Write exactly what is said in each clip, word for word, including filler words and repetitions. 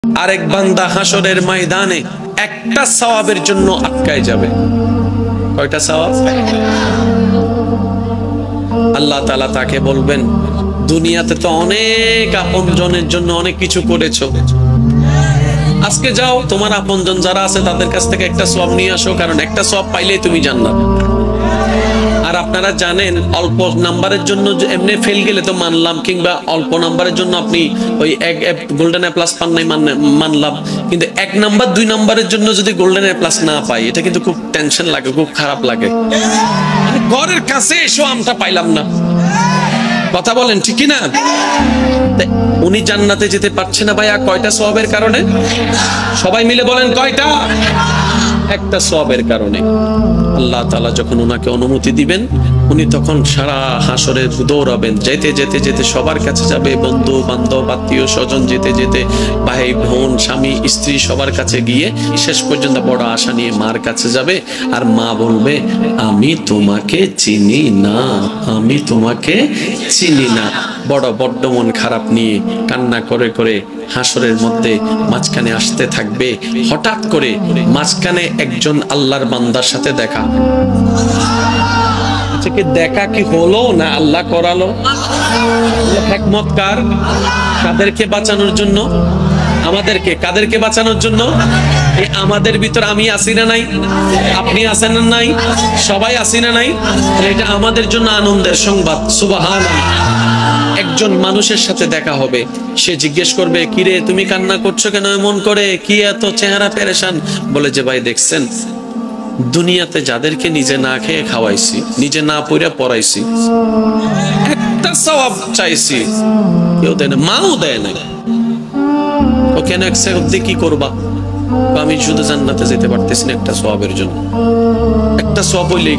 আরেক বান্দা হাসরের ময়দানে একটা সওয়াবের জন্য আটকায় যাবে। কয়টা সওয়াব? আল্লাহ তাআলা তাকে বলবেন, দুনিয়াতে তো অনেক আপনজনের জন্য অনেক কিছু করেছো, আজকে যাও তোমার আপনজন যারা আছে তাদের কাছ থেকে একটা সওয়াব নিয়ে আসো, কারণ একটা সওয়াব পাইলেই তুমি জান্নাত। আর আপনারা জানেন অল্প নাম্বারের জন্য এমনি ফেল গেলে তো মানলাম, কিংবা অল্প নাম্বারের জন্য আপনি ওই এক গোল্ডেন এ প্লাস পান নাই মানলাম, কিন্তু এক নাম্বার দুই নাম্বারের জন্য যদি গোল্ডেন এ প্লাস না পাই এটা কিন্তু খুব টেনশন লাগে, খুব খারাপ লাগে। মানে ঘরের কাছে এসো আমটা পাইলাম না, কথা বলেন ঠিক কি না? উনি জান্নাতে যেতে পারছে না ভাইয়া কয়টা সওয়াবের কারণে? সবাই মিলে বলেন কয়টা? একটা সওয়াবের কারণে। আল্লাহ তাআলা যখন ওনাকে অনুমতি দিবেন, উনি তখন সারা হাসরে দৌড়াবেন, যেতে যেতে যেতে সবার কাছে যাবে, বন্ধু বান্ধব আত্মীয় স্বজন যেতে যেতে ভাই বোন স্বামী স্ত্রী সবার কাছে গিয়ে শেষ পর্যন্ত বড় আশা নিয়ে মার কাছে যাবে। আর মা বলবে, আমি তোমাকে চিনি না, আমি তোমাকে চিনি না। বড় বড্ড মন খারাপ নিয়ে কান্না করে করে হাসরের মধ্যে মাঝখানে আসতে থাকবে। হঠাৎ করে মাঝখানে একজন আল্লাহর বান্দার সাথে দেখা। আচ্ছা, কি দেখা কি হলো না আল্লাহ করালো? হিকমত কার? কাদেরকে বাঁচানোর জন্য? আমাদেরকে। কাদেরকে বাঁচানোর জন্য? এই আমাদের ভিতর আমি আছি না নাই? আপনি আছেন না নাই? সবাই আছি না নাই? এটা আমাদের জন্য আনন্দের সংবাদ। সুবহানাল্লাহ। একজন মানুষের সাথে দেখা হবে, সে জিজ্ঞেস করবে, কিরে তুমি কান্না করছো কেন এমন করে, কি এত চেহারা পেরেশান? বলে যে ভাই দেখছেন, দুনিয়াতে যাদেরকে নিজে না খেয়ে খাওয়াইছি, নিজে না পড়ে পড়াইছি, একটা সওয়াব চাইছি, কেউ দেয় না, মাও দেয় না। ও কেন এক সেকন্ড কি করবা? আমি শুধু জান্নাতে যেতে পারতেছি না একটা সওয়াবের জন্য। একটা সওয়াব হইলেই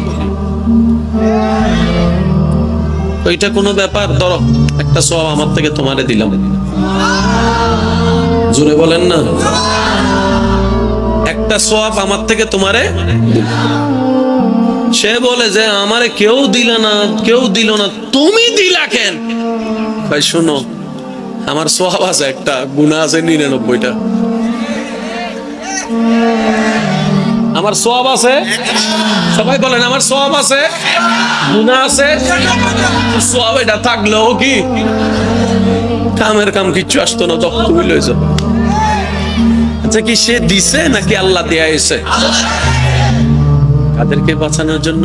ওইটা কোনো ব্যাপার? ধরো একটা সওয়াব আমার থেকে তোমারে দিলাম, জোরে বলেন না, একটা সওয়াব আমার থেকে তোমারে। সে বলে যে আমারে কেউ দিল না, কেউ দিল না, তুমি দিলা কেন? ভাই শোনো, আমার সওয়াব আছে একটা, গুনাহ আছে নিরানব্বইটা। আমার সওয়াব আছে, সবাই বলেন আমার সওয়াব আছে, গুনাহ আছে। সওয়াব এটা থাকলেও কি কামের কাম কিচ্ছু আসতো না, তখন তুমি লয়ে যাও। আচ্ছা, কি সে দিছে নাকি আল্লাহ দেয়া এসে? কাদেরকে বাঁচানোর জন্য?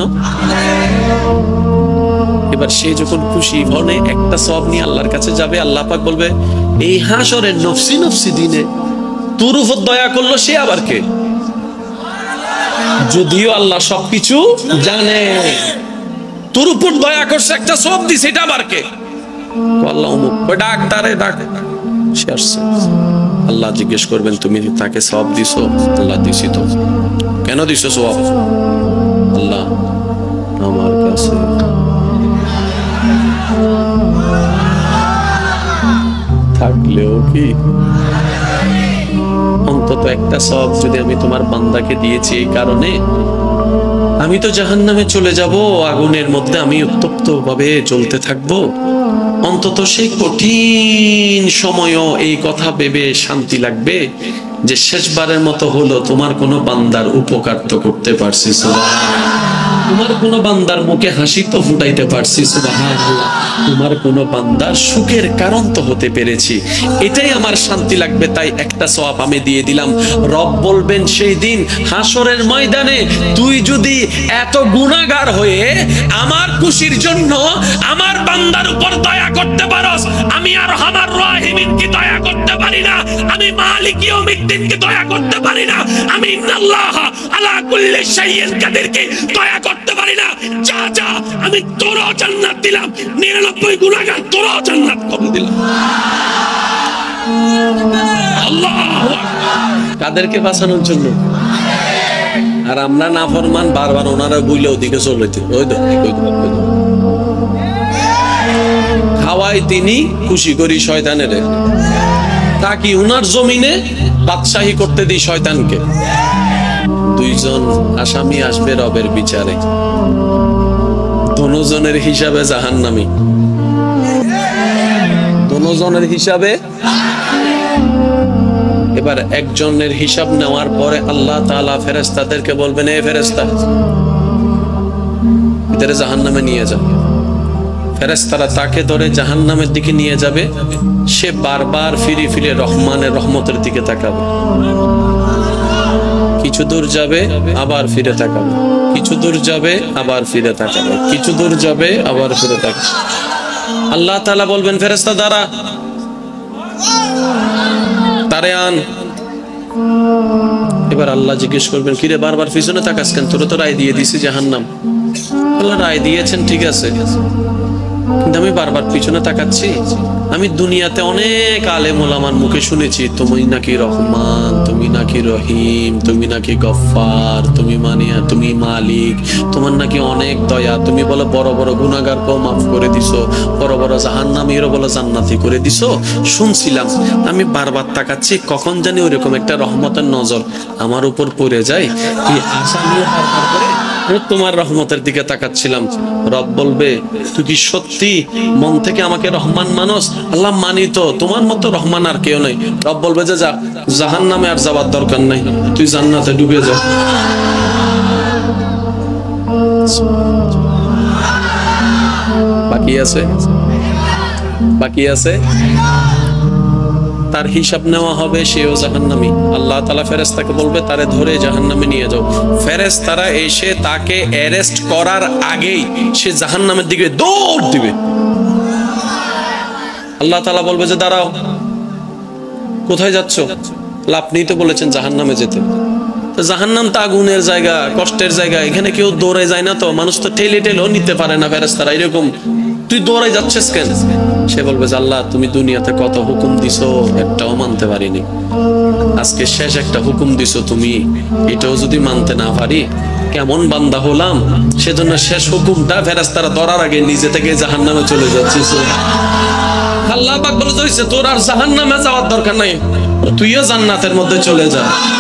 এবার সে যখন খুশি মনে একটা সওয়াব নিয়ে আল্লাহর কাছে যাবে, আল্লাহ পাক বলবে, এই হাসরের নফসি নফসি দিনে তোর উপর দয়া করলো সে আবার কে? যদিও আল্লাহ সবকিছু জানে, তোর উপর দয়া করছে, একটা সওয়াব দিছে, এটা আবার কে? আল্লাহ অমুক। ওই ডাক তারে, ডাক। সে আসছে। আল্লাহ জিজ্ঞেস করবেন, তুমি তাকে সওয়াব দিছো? আল্লাহ দিছি তো। কেন দিছো সওয়াব? আল্লাহ আমার কাছে থাকলেও কি অন্তত একটা সওয়াব যদি আমি তোমার বান্দাকে দিয়েছি, এই কারণে আমি তো জাহান্নামে চলে যাব, আগুনের মধ্যে আমি উত্তপ্ত ভাবে জ্বলতে থাকবো, অন্তত সেই কঠিন সময়ও এই কথা ভেবে শান্তি লাগবে যে শেষবারের মতো হলো তোমার কোনো বান্দার উপকার তো করতে পারছি, সুবহানাল্লাহ। তোমার কোনো বান্দার মুখে হাসি তো ফুটাইতে পারছি, সুবহানাল্লাহ। তোমার কোনো বান্দার সুখের কারণ তো হতে পেরেছি, এটাই আমার শান্তি লাগবে। তাই একটা সওয়াব আমি দিয়ে দিলাম। রব বলবেন সেই দিন হাসরের ময়দানে, তুই যদি এত গুনাহগার হয়ে আমার খুশির জন্য আমার বান্দার উপর দয়া করতে পারস, আমি আর আমার রাহিমিন কি দয়া করতে পারি না? আমি মালিক ইয়াউমিদ্দিন কি দয়া করতে পারি না? আমি ইন্নাল্লাহ আলা কুল্লি শাইইন কাদির কি দয়া করতে পারি না? যা যা, আমি তোরও জান্নাত দিলাম, নিরানব্বই গুনাহগার তোরও জান্নাত করে দিলাম। আল্লাহু আকবার। কাদেরকে বাঁচানোর জন্য? আর আমরা নাফরমান, বারবার ওনারা বুইলে ওদিকে চলতে, ওই তো ওই তো ওই তো খাওয়াই তিনি, খুশি করি শয়তানের, তাকি উনার জমিনে বাদশাহী করতে দিই শয়তানকে। দুইজন আসামি আসবে রবের বিচারে, দুজনের হিসাবে জাহান্নামী, দুজনের হিসাবে এবার একজনের হিসাব নেওয়ার পরে আল্লাহ তাআলা ফেরেশতাদেরকে বলবেন, এ ফেরেশতা, এদের জাহান্নামে নিয়ে যাও। ফেরেশতারা তাকে ধরে জাহান্নামের দিকে নিয়ে যাবে। সে বারবার ফিরে ফিরে রহমানের রহমতের দিকে তাকাবে। কিছু দূর যাবে, আবার ফিরে তাকাবে, কিছু দূর যাবে, আবার ফিরে তাকাবে, কিছু দূর যাবে, আবার ফিরে তাকাবে। আল্লাহ তাআলা বলবেন, ফেরেশতা দাঁড়া, তারে আন। এবার আল্লাহ জিজ্ঞেস করবেন, কিরে বারবার পিছনে তাকাস কেন? তোর তো রায় দিয়ে দিছি জাহান্নাম। আল্লাহ রায় দিয়েছেন ঠিক আছে, কিন্তু আমি বারবার পিছনে তাকাচ্ছি। আমি দুনিয়াতে অনেক আলেম ওলামার মুখে শুনেছি, তুমি নাকি রহমান, তুমি নাকি রহিম, তুমি নাকি গফফার, তুমি মানিয়া, তুমি মালিক, তোমার নাকি অনেক দয়া, তুমি বলো বড় বড় গুনাহগারকেও মাফ করে দিছো, বড় বড় জাহান্নামীরও বলো জান্নাতি করে দিছো। শুনছিলাম, আমি বারবার তাকাচ্ছি কখন জানি ওইরকম একটা রহমতের নজর আমার উপর পড়ে যায়। এই আশা নিয়ে বারবার করে তোমার রহমতের দিকে তাকাচ্ছিলাম। রব বলবে, তুই কি সত্যি মন থেকে আমাকে রহমান মানস? আল্লাহ মানি তো, তোমার মতো রহমান আর কেউ নেই। রব বলবে যে যা, জাহান্নামে আর যাবার দরকার নাই, তুই জান্নাতে ডুবে যা। বাকি আছে, বাকি আছে, তার হিসাব নেওয়া হবে, সেও জাহান্নামী। আল্লাহ তাআলা ফেরেশতাকে বলবে, তারে ধরে জাহান্নামে নিয়ে যাও। ফেরেশতারা এসে তাকে অ্যারেস্ট করার আগেই সে জাহান্নামের দিকে দৌড় দিবে। আল্লাহ তাআলা বলবে যে দাঁড়াও, কোথায় যাচ্ছ? আপনিই তো বলেছেন জাহান্নামে যেতে। তো জাহান্নাম তো আগুনের জায়গা, কষ্টের জায়গা, এখানে কেউ দৌড়ে যায় না তো, মানুষ তো ঠেলে ঠেলেও নিতে পারে না ফেরেশতারা, এরকম তুই দৌড়াই যাচ্ছিস কেন? সে বলবে যে আল্লাহ তুমি দুনিয়াতে কত হুকুম দিছো, একটাও মানতে পারিনি, আজকে শেষ একটা হুকুম দিছো তুমি, এটাও যদি মানতে না পারি কেমন বান্দা হলাম। সেজন্য শেষ হুকুমটা ফেরেশতারা ধরার আগে নিজে থেকে জাহান্নামে চলে যাচ্ছে। আল্লাহ পাক বলে দিয়েছে, তোর আর জাহান্নামে যাওয়ার দরকার নাই, তুইও জান্নাতের মধ্যে চলে যা।